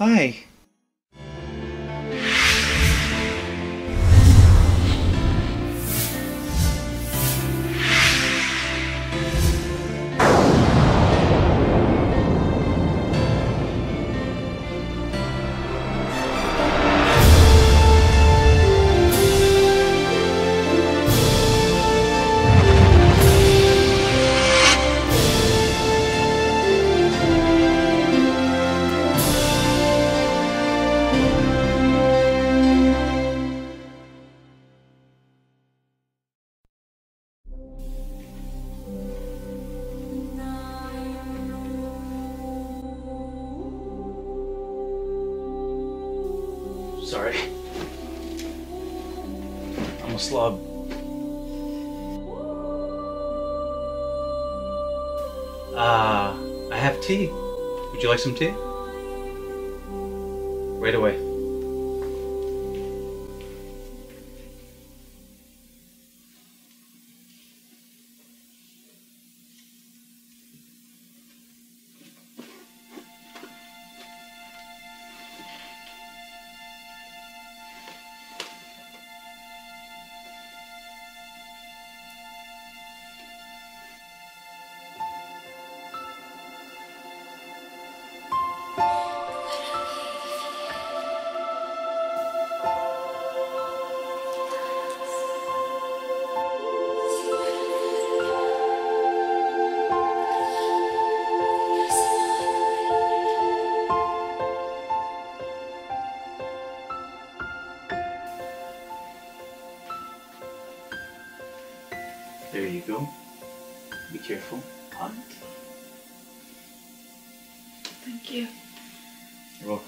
Hi. Sorry. I'm a slob. I have tea. Would you like some tea? Right away. There you go. Be careful. Hot. Thank you. You're welcome.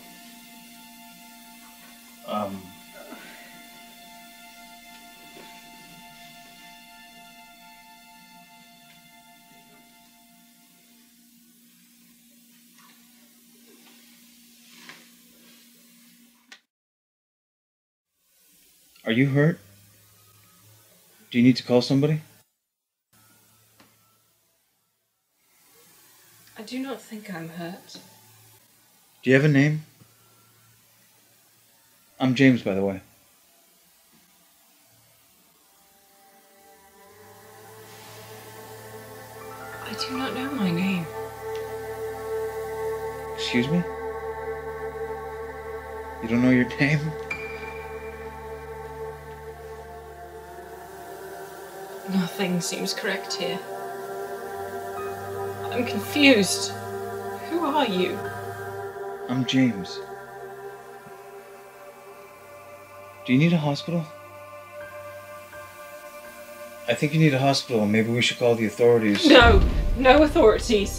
Are you hurt? Do you need to call somebody? I do not think I'm hurt. Do you have a name? I'm James, by the way. I do not know my name. Excuse me? You don't know your name? Nothing seems correct here. I'm confused. Who are you? I'm James. Do you need a hospital? I think you need a hospital. Maybe we should call the authorities. No! No authorities!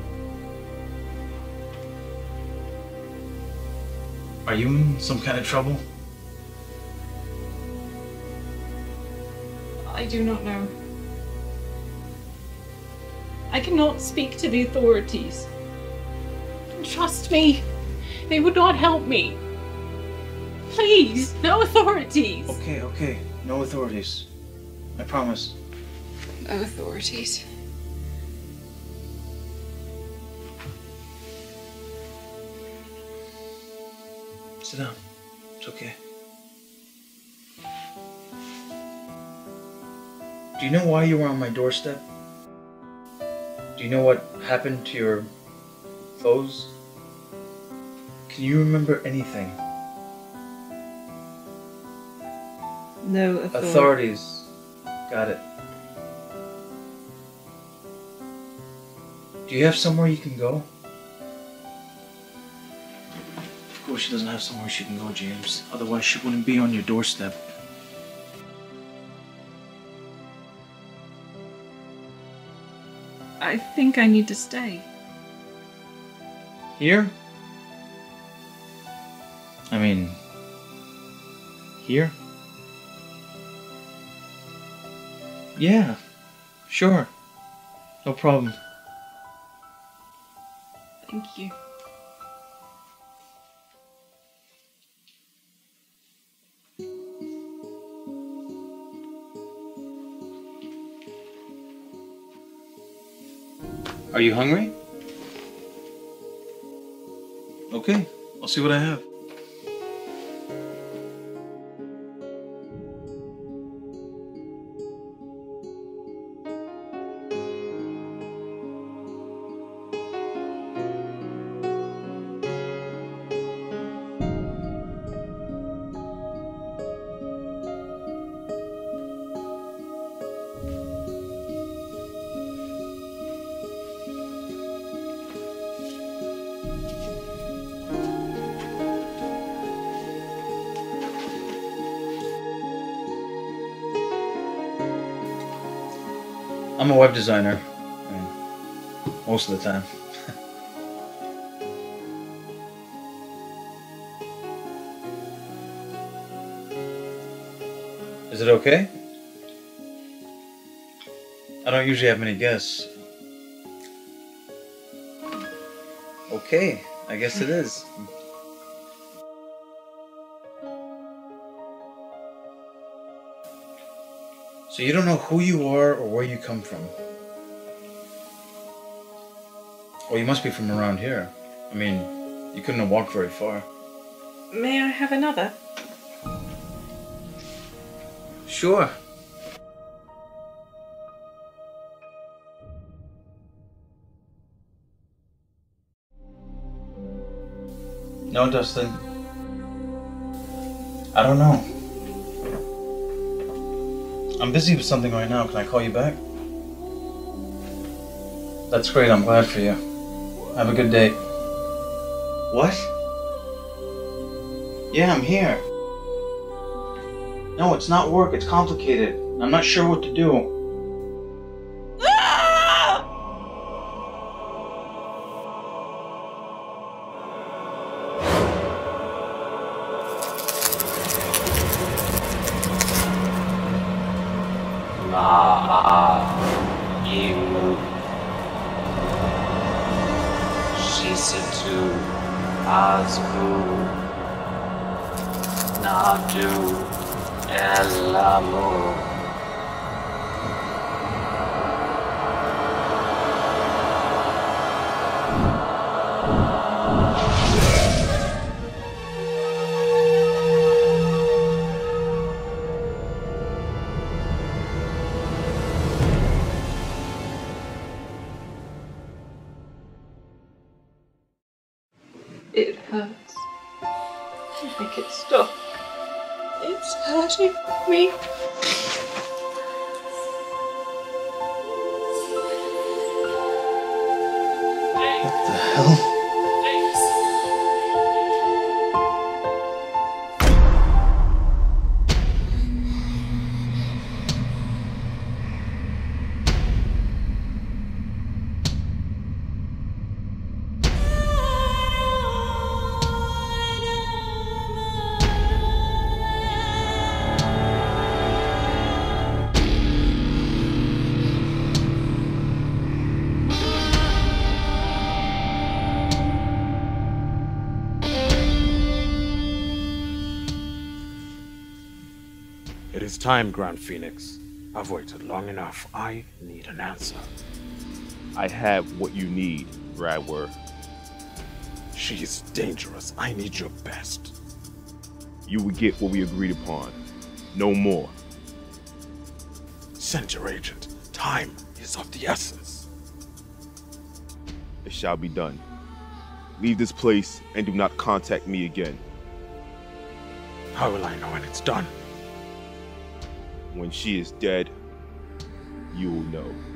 Are you in some kind of trouble? I do not know. I cannot speak to the authorities. Trust me, they would not help me. Please, no authorities. Okay. No authorities. I promise. No authorities. Sit down. It's okay. Do you know why you were on my doorstep? Do you know what happened to your foes? Can you remember anything? No Authorities. Got it. Do you have somewhere you can go? Of course she doesn't have somewhere she can go, James. Otherwise she wouldn't be on your doorstep. I think I need to stay. Here? I mean... here? Yeah, sure. No problem. Thank you. Are you hungry? Okay, I'll see what I have. I'm a web designer. Most of the time. Is it okay? I don't usually have many guests. Okay, I guess it is. So you don't know who you are or where you come from? Well, you must be from around here. I mean, you couldn't have walked very far. May I have another? Sure. No, Dustin. I don't know. I'm busy with something right now. Can I call you back? That's great. I'm glad for you. Have a good day. What? Yeah, I'm here. No, it's not work. It's complicated. I'm not sure what to do. It hurts. Make it stop. It's hurting me. What the hell? It is time, Grand Phoenix. I've waited long enough. I need an answer. I have what you need, Bradworth. She is dangerous. I need your best. You will get what we agreed upon. No more. Send your agent. Time is of the essence. It shall be done. Leave this place and do not contact me again. How will I know when it's done? When she is dead, you will know.